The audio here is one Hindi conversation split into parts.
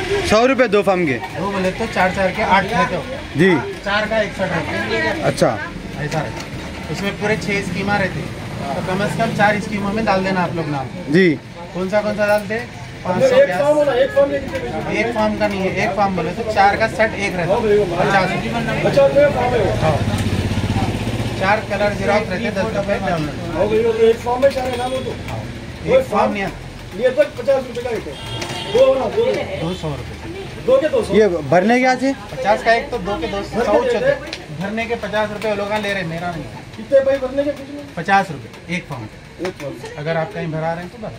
100 रुपये 2 फॉर्म के। 2 बोले तो 4 के 8 रहते हो जी। 4 का 61 अच्छा, ऐसा रहता। इसमें पूरे 6 स्कीमा रहती है, तो कम से कम 4 स्कीमों में डाल देना आप लोग नाम जी। कौन सा डालते? 500 एक फॉर्म का नहीं है, एक फॉर्म बोले तो 4 का सेट एक रहता है 50। 4 कलर जीरोक्स रहते 10 रुपये डाउनलोड। एक फॉर्म में 4 नाम हो तो एक फॉर्म नहीं ये तक 50 रुपये का एक है। 200 रुपये 2 के 200। ये भरने क्या थे? 50 का एक तो 2 के 200 भरने के 50 रुपये लोग ले रहे, मेरा नहीं है। कितने भाई भरने के? 50 रुपये एक फॉर्म। अगर आप कहीं भरा रहे हैं तो भरा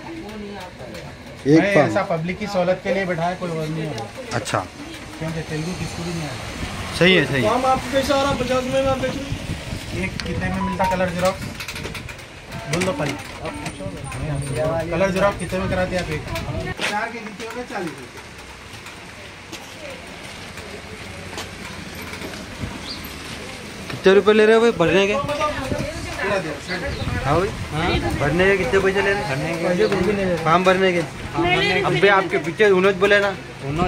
एक फॉर्म। ऐसा पब्लिक की सहूलत के लिए बैठाया, कोई और नहीं है। अच्छा, क्योंकि तेलुगु किसको भी नहीं आता। सही है, सही है। फॉर्म आपको कैसा आ रहा? 50 में आप बेचो। एक कितने में मिलता कलर जीरोक्स? बोल दो पल। कलर जीरोक्स कितने में कराते आप? एक 4 के नीचे हो गए 40 रुपये। कितने रुपए ले रहे हो भाई भरने के? हाँ भाई, भरने के कितने पैसे ले रहे हैं? फॉर्म भरने के? अब भाई आपके पीछे उन्होंने बोले ना,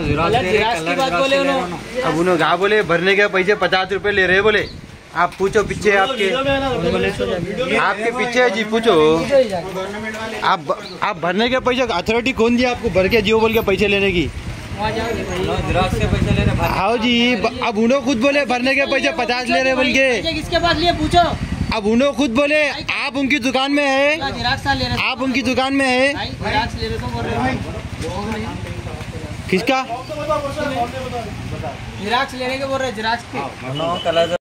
अब उन्होंने क्या बोले? भरने के पैसे 50 रुपए ले रहे बोले। आप पूछो पीछे आपके पीछे जी, पूछो आप भरने के पैसे अथॉरिटी कौन दिया आपको भर के जियो बोल के पैसे लेने की? आओ जी, अब उन्होंने खुद बोले भरने के पैसे 50 ले रहे बोल के। किसके पास लिए पूछो। अब उन्होंने खुद बोले आप उनकी दुकान में है, आप उनकी दुकान में है। किसका जिराक्स लेने के बोल रहे? जिराक्स के